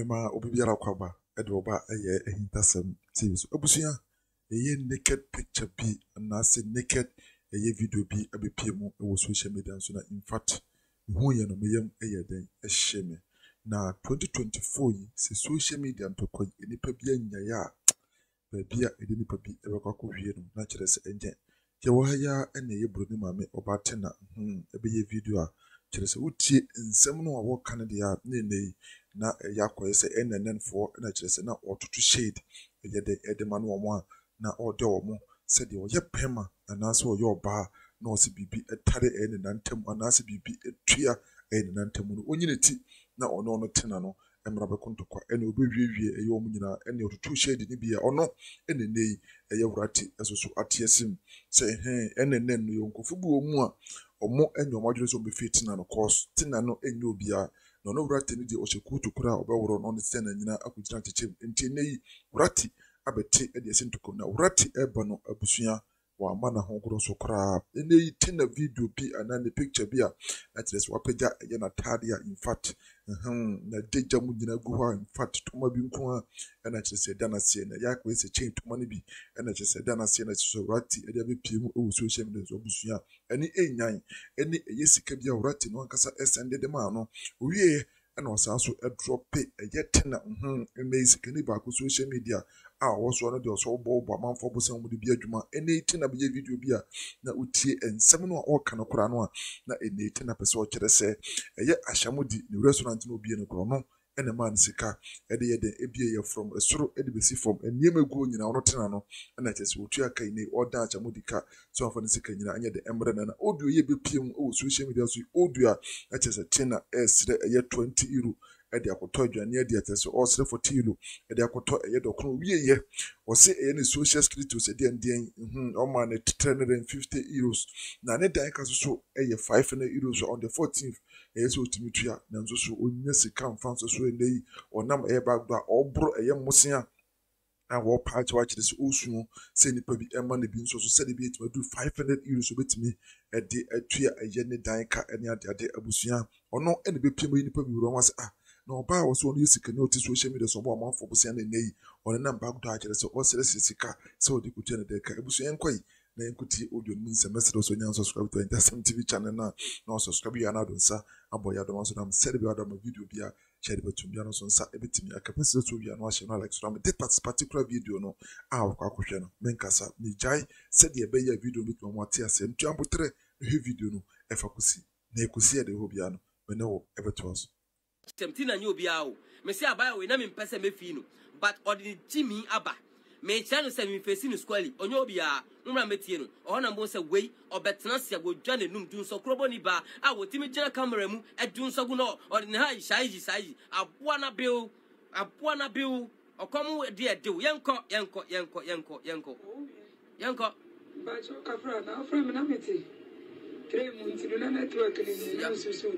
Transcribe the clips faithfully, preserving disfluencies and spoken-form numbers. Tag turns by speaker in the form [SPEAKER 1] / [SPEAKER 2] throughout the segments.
[SPEAKER 1] Mema obibiara kwaba edoba eye Ahintasem T V so abusuya eye naked picture bi na say naked eye video bi abepie mu e social media so na in fact hu ye no meyam eye den ehye me na twenty twenty-four yi se social media ntokwa enipa bi anya ya ba bia ede nipa bi e bekwa hwie no na kire se enje ye wo ha ya ene ye bro ni mame oba tena hm ebe ye video a kire se utie nsem no a wo kan de ya ne ne na yakwess enen for na kire se na otutu shade ye de edema no omo na ode omo se de oye pema na so oye oba na o se bibi etare enen nantem na se bibi etua enen nantem no onyineti na ono no tena no emra bekontokwa ene obehwehwie eye omo nyina ene otutu shade ni bia ono ene nei eye wurati esoso atiesim se he enen no yonkofu bu omu a omo enyo modwere so be fit na no course tina no enyo obia no no wurati ni de ohyekutu kura obeworo no ne tena nyina akugina techem enti nei wurati abete e de sentoko na wurati eba no abusua wa mana ho gro so kura nei tina video bi anane picture bi a that is wapeja eye na tade a in fact mhm na deja mu nyina gu ha in fact toma bi nko a na kire se dana se na yakwess chain toma ne bi na kire se dana se na so wurati e de be pie mu o social media so abusua eni enyan eni eye sika bi a wurati no ankasa send de ma no owie na osaso e drop e yetena mhm ene sika ni ba ko social media a woso no de oso bo bo amanfo bo se mu de bi adwuma ene tina be video bi a na utie ensem no a o kan kora no a na ene tina pese o kire se eye ahyamodi ni restaurant no bi ne kro no ene man sika ede ye de ebie ye from esoro ede besi from eniema guo nyina ono tena no na kire se otua kai ne order ahyamodi ka so afa ne sika nyina anye de emre na na audio ye be piem o social media so audio a kire se tina esre eye twenty euro ede akoto adwane ede atese o sere forty euro ede akoto eye dokro wieye o se eye ne social security o se de ndien mhm o ma ne three hundred fifty euros na ne dan ka so eye five hundred euros on the fourteenth eye so timitua na nso so onya sika mfa nso so enei onam eye backdoor obro eye musia na wo patch watch this osu se nipa bi ema ne bi nso so se de bi etima do five hundred euros obetimi ede atua eye ne dan ka ene ade ade abusua ono ene be piem nipa bi wuro wase ah na oba wo so no yesika ne oti social media so bo amanfo busia na nei ono na backdoor akere so o sere sika se odi kutia ne de ka abusua enkwai na enkuti audio ni semester so nyan subscribe to Ahintasem T V channel na na subscribe ya na donsa aboya do so na msere bi adama video bia share betum bia no so nsa ebetimi akapese so bia no ahye no like so na this particular video no a wo kwakohwe no menkasa ni jai said ye be ya video betum mo ate ase ntu ampotre he video no efa kusi na ekusi e de ho bia no me ne wo ebetos
[SPEAKER 2] Tina nyo bia o me se abaya we na me mpese mefi no but odini Jimmy aba me cha no se me face no squally onyo bia numra metie no o na mbo se wei obetena se agodwa ne num dun so krobo ni ba a wotimi gina camera mu edun so gu no odini ha shaiji shaiji aboa na bill aboa na bill okom de e de yenko yenko yenko yenko yenko yenko
[SPEAKER 3] ba cho kafra na afra me na meti three months no na network ni na so so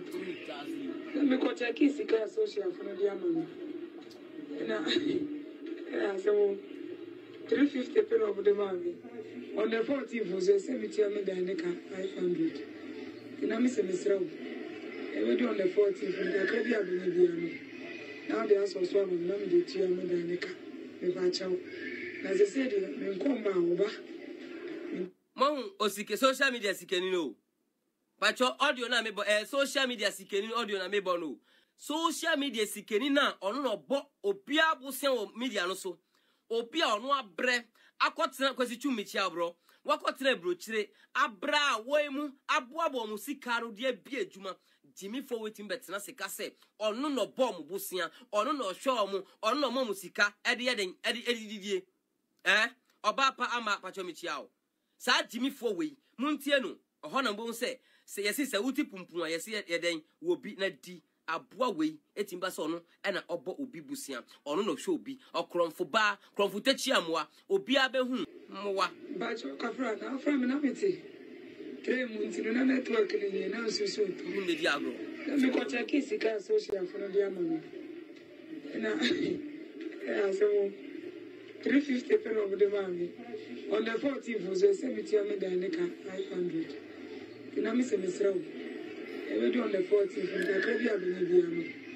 [SPEAKER 3] na me ko check isika social for no dia mama na eh so three fifty per of the money on the fourteenth was a seventy me dan ka five hundred ina me se misra e we do on the fourteenth the credit abini bia no now they also so am na me de tia me dan ka me ba chawo na se se de me nko ma oba
[SPEAKER 2] mon osike social media sikeni no pacho audio na mebo eh social media sikeni audio na mebo no social media sikeni na ono no bo obia bosen o media no so obia ono abre akotena kwasi chumichi abro wakotena brochire abra woimu aboabo mu sikaro de bia adwuma Jimmy for wetin betena sika se ono no bom bosia ono no hwe omu ono no mo sika ede yeden ede edididie eh oba pa ama pacho michi awo sa Jimmy for we muntie no oho na mbon se se yesi se uti pumpun a yesi yeden wo bi na di aboa we etimba so no na obo obi busia ono no hwe obi okromfo ba kromfo tachi amoa obi abehu mowa
[SPEAKER 3] ba cho kafra na afra me na meti three months no na network ni na so so to
[SPEAKER 2] hunde di agro
[SPEAKER 3] na me ko check isika social for no dia mama na eh so three fifty per of the money on the fourteenth was a seventy me dan ka five hundred ina me se misra e we do on the fourteenth the credit abini bia no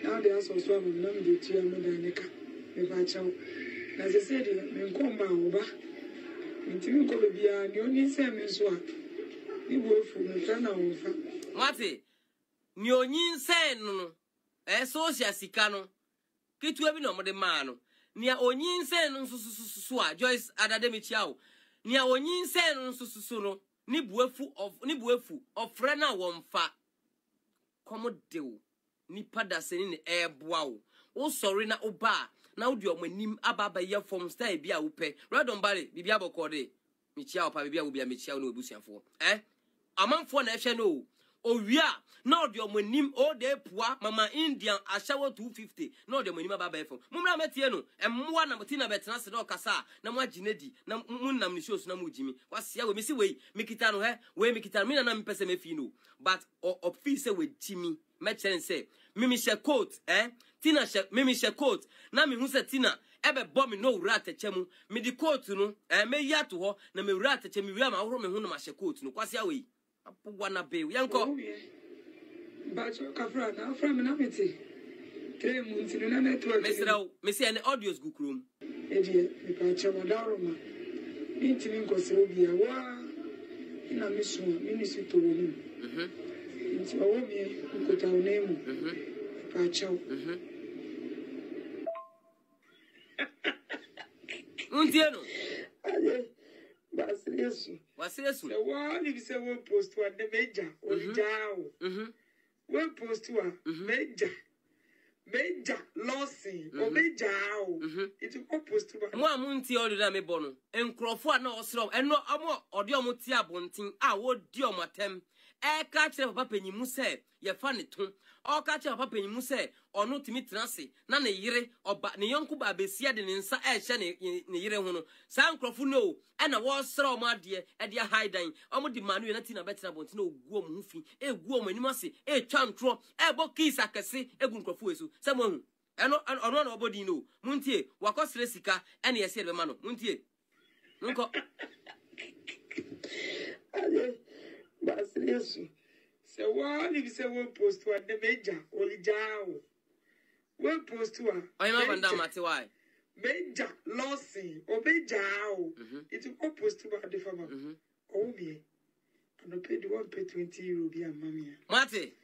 [SPEAKER 3] Now they are so swam and none the two and Medanica. If I chow. As I said, men come by over. Until go be a new same swap. You work for the turn over.
[SPEAKER 2] Mate, Nyonin say no, a social sicano. Kitu ebi no de mano. Nia onyin say no so Joyce Adademi Chow. Nia onyin say no so no. Ni buefu of ni buefu of frena wonfa. Komo deo. Ni pada seni ne eboa wo. O sorry na oba. Na odi omanim ababa ye form style bia wo pe. Radon bale bibia bokode. Michia opa bibia wo bia michia no ebusiafo. Eh? Amanfo na ehwe no. Owia na odi omanim o de pua mama Indian ashawo two fifty. Na odi omanim ababa ye form. Mumra metie no. Emmoa na mutina betena se do kasa na mo aginedi na munnam ni shows na mo jimi. Kwasia we misi we mikita no he we mikita me na na mpese mefi no. But o fi se we jimi me chen say mimi she coat eh Tina she mimi she coat na mi hu se Tina ebe bo mi no wura atechemu mi di coat no eh me ya to ho na me wura atechemu wi ama horo me hu no ma she coat no kwase awe apogwa na be yanko
[SPEAKER 3] bacho kafra na fra me na meti tre munti no na network
[SPEAKER 2] me sraw me se any audios gukrum
[SPEAKER 3] eje me pa chama daroma binti mi nko se obi a wa ina mi so mi ni si to woni mhm nti wa wo mi nko ta onemu mhm pa chaw mhm
[SPEAKER 2] untieno
[SPEAKER 3] aye basiriyesu
[SPEAKER 2] wasiriyesu
[SPEAKER 3] se wa ni se wo post wa de meja olijao mhm wo post wa meja meja lossy o mejao it go post wa
[SPEAKER 2] mo amunti odi na me bono enkrofo a na osro eno amo odi omo ti abontin a wo di omatem e ka kire papa panyimu se ye fa ne to o ka kire papa panyimu se ono timi transe na ne yire oba ne yonku ba besia de ne nsa e hye ne ne yire hu no sa nkrofo no e na wo sra omo ade e de haidan omo di manu na ti na betena bontin na ogu omo hufi e gu omo anim ase e twa ntro e bo kisa kese egu nkrofo eso se mo hu eno ono na obodi no muntie wakosre sika ene yese be ma no muntie nko
[SPEAKER 3] aye basiriyesu se wa ni se wo post wa de meja olijao wo post wa
[SPEAKER 2] oyema banda mate why
[SPEAKER 3] meja lossy o mejao it go post wa de fama o bi no pay the one pay twenty euro bi amamia
[SPEAKER 2] mate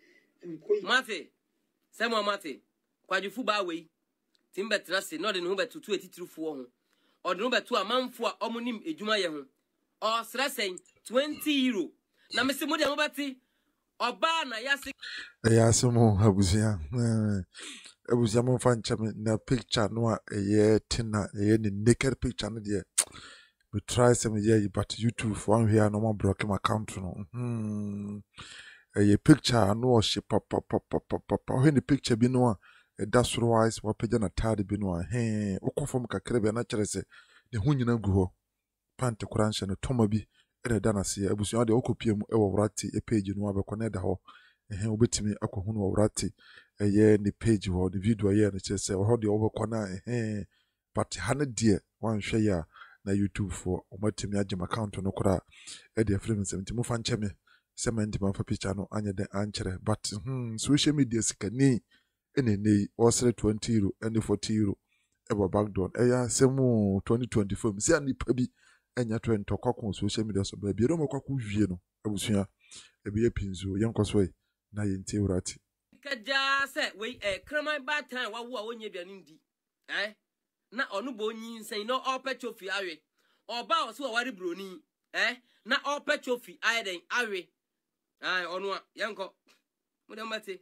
[SPEAKER 2] mate se mo mate kwajufu ba we timbetra se no de no betutu etitirufo ho o de no betu amanfo a omonim ejuma ye ho o sra sen twenty euro na mesi mo de mo bati oba na yasi
[SPEAKER 1] yasimo abusia eh abusia mo fa nchame na picture no a eye Tina eye ni naked picture no de we try some yeah but YouTube for one here no more block my account no hmm eye picture no she pop pop pop pop pop when the picture bi no a that's wise wa page na tade bi no a he ukofom kakra bi na kire se ne hu nyina gu ho pante kuranhye no toma bi ere da na se abusia de okopie mu e wo wrati e page no abekone da ho ehe obetimi akohu no wrati eye ni page ho the video ye na kire se ho de obekona ehe but hane de wan hwe ya na YouTube for omatimi agem account no kora e de frame seventy mu fa ncheme seventy man fa picture no anye de anchere but hmm social media sikani ene nei osre twenty euro and forty euro eba backdoor eya semu twenty twenty-four mi se anipa bi enya twenty kwakon social media so ba bi ro makwakon wie no abusua ebe ye pinzo yenkoso e na yenti urati
[SPEAKER 2] kaja se we e kraman bad time wa wo a wonye biane ndi eh na onu bo nyi nsan no opechofi awe oba o so wari broni eh na opechofi aiden awe ai onu a yenko mo de mate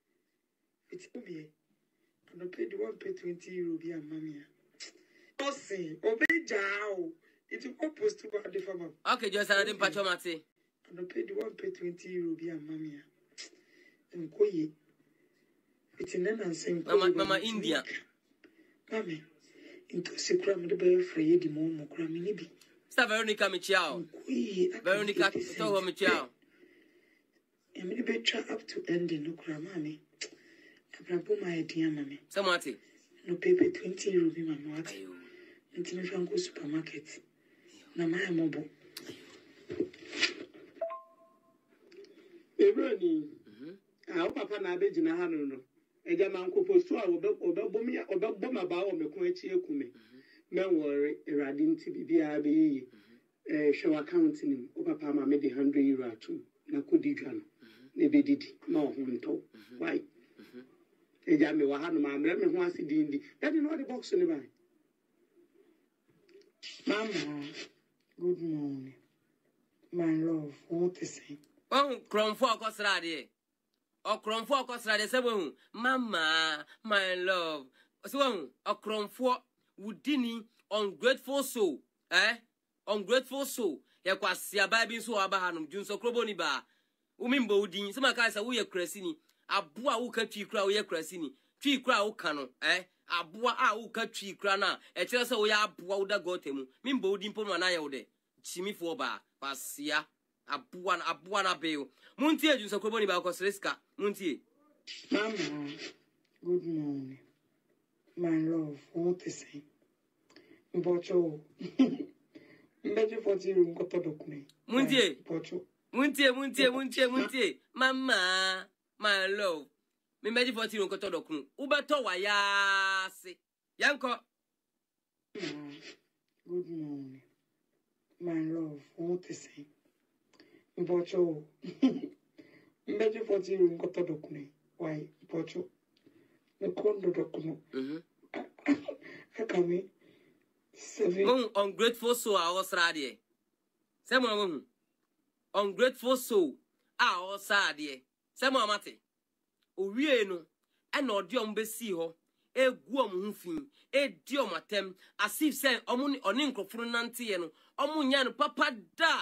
[SPEAKER 3] it's obi no pay the one pay twenty euro bi amamia osi obejao it go post to the farmer
[SPEAKER 2] okay just another pacho mate
[SPEAKER 3] no pay the one pay twenty euro bi amamia enkoye it's in an same
[SPEAKER 2] mama mama India
[SPEAKER 3] mama into secret me be free di mo mo kra me ni bi
[SPEAKER 2] sta Veronica Michao Veronica to Michao
[SPEAKER 3] e me be try up to ending no kra mama abrapo my idea mama
[SPEAKER 2] samati
[SPEAKER 3] no pay twenty euro bi mama what nti me fan go supermarket na my mobo
[SPEAKER 4] Ebroni mhm ah papa na abegina ha no no Eja man ko posto a obe obe me obe boma ba o me ko kyekyeku me. Men worry Erade nti bibia be eh show account nim. O papa ma me de one hundred euro atu na ko di dwa no. Ne be didi na o ho nto. Why? Eja me wa ha no ma me me ho ase di ndi. That no the box ni ba. Mama, good morning. My love, what is it?
[SPEAKER 2] Oh, crom for cosrade. Oh, crom for cosrade. Seven, Mama, my love. So, a crom for woodini ungrateful soul. Eh? Ungrateful soul. Ya kwa siya baby so abahanum junso kroboni ba. Umimbo udin. Sama kasa uye kresini. Abua uka chikra uye kresini. Chikra ukano. Eh? Abua a uka chikra na. E chere se uya abua uda gotemu. Mimbo udin pono na ya ude. Chimi fo ba. Pasia. Abua na abua na beo. Muntie junso kroboni ba kosreska. Muntie.
[SPEAKER 4] Mama, good morning. My love, what is it? Bocho. Mbeji forty room koto dokume.
[SPEAKER 2] Muntie.
[SPEAKER 4] Bocho.
[SPEAKER 2] Muntie, muntie, muntie, muntie. Mama, my love. Me mbeji forty room koto dokume. Ubeto wa yase. Yanko.
[SPEAKER 4] Good morning. My love, what is it? Bocho. Mbeji forty room koto dokume. Why? Bocho. Me kondo dokume.
[SPEAKER 2] Mhm.
[SPEAKER 4] Hakami. Seven.
[SPEAKER 2] Mon ungrateful soul a osradie. Se mo mo. Ungrateful soul a osradie. Se mo amate. Owie no e na odi om besi ho. Egu om hu fin. E di om atem as if say omo oni nkrofuru nante ye no. Omo nya no papa da.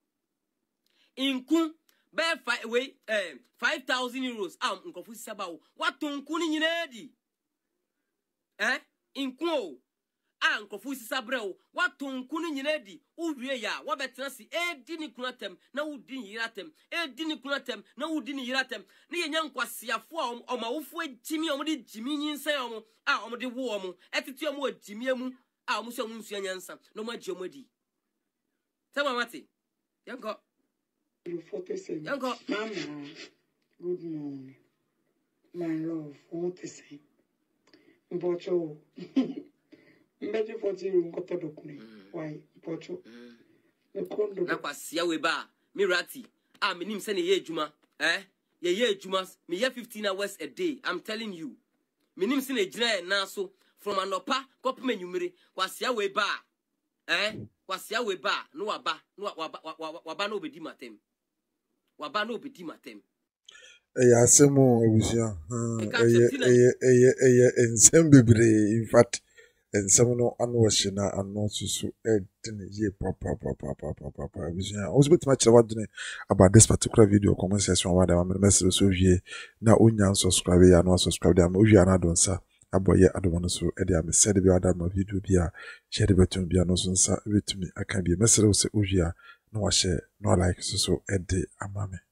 [SPEAKER 2] Inku be five we eh five thousand euros am nkrofuru saba wo. Watonku ni nyina di. Eh? Inku o. A nkrofo sisa brɛw watonku no nyina di uwie ya wabetena si edi ni kunatem na udi ni yiratem edi ni kunatem na udi ni yiratem ne yenya nkwasiafo a omawofo agimi omde gimi nyinsan omo a omde wo omo etete omo agimi amu a omo so omo nsu anyansa no magye omo di tama mate yanko
[SPEAKER 4] forty-seven.
[SPEAKER 2] yanko
[SPEAKER 4] Mama, good morning. My love, what is it? Bocho. Mbeji forty room koto dokume. Why? Bocho. Me kondo.
[SPEAKER 2] na kwasia we ba mirati a menim se ne ye adwuma eh ye ye adwuma me ye fifteen hours a day. I'm telling you menim se ne gina na so from anopa kopem anwumere kwasia we ba eh kwasia we ba no waba no waba waba no obedi matem waba no obedi matem
[SPEAKER 1] Eya asemo abusia. Eye eye eye eye ensem bebre in fact ensem no anu wahye na anu susu edine ye papa papa papa papa abusia. Ozo betima kire wadene about this particular video comment section wa da me message so wie na onya subscribe ya no subscribe da ma owie na donsa aboye ADOM no so e dia me said bi ada ma video bi a share betum bi no so nsa betumi aka bi message so owie na wa share no like so so e de amame.